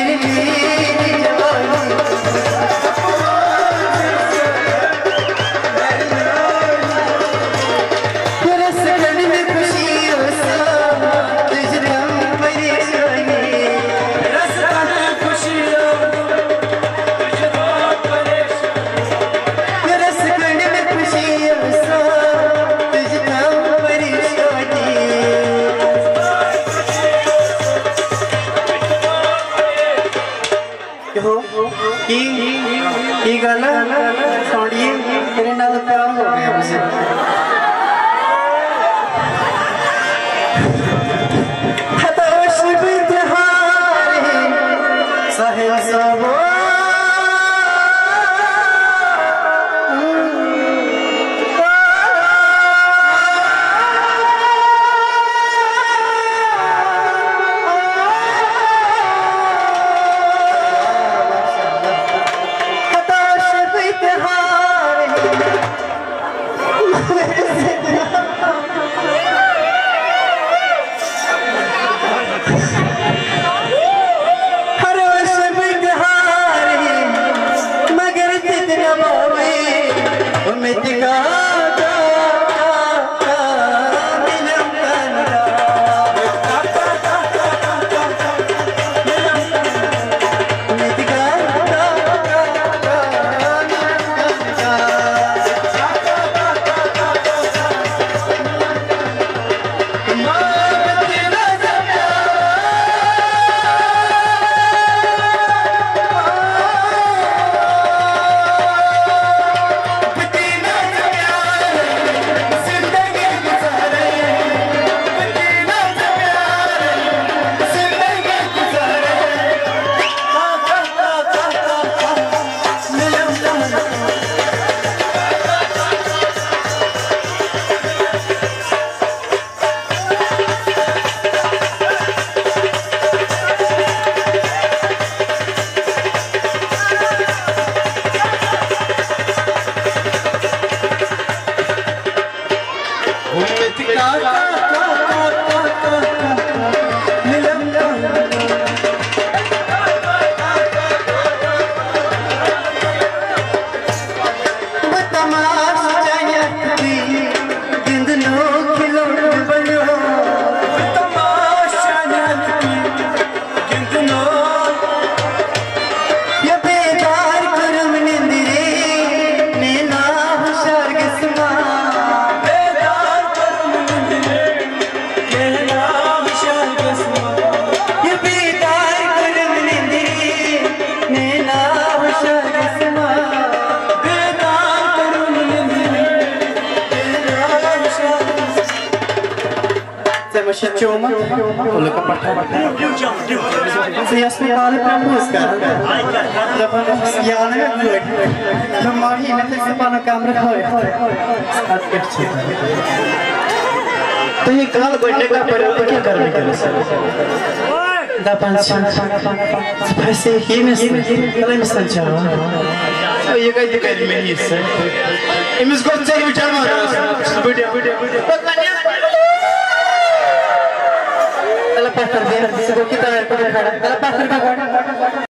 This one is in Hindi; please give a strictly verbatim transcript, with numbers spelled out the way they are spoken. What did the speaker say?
की की गल सोनिए तेरे नाल प्यार हो गया मुझे। हताश बितहारे साहिल साबो Cuma, oleh kepada saya sekali pramuska. Dapat yang lain gue, kemarin nanti sepanjang kamera gue, saat kecil. तो ये काल बढ़ने का प्रयोग क्या करने के लिए दापन ऐसे ही में कल में संचार तो ये कहीं कहीं में ही से इमिस को चाहिए विचार मारो वीडियो वीडियो वीडियो तला पत्थर दे इसको कितना है तला पत्थर का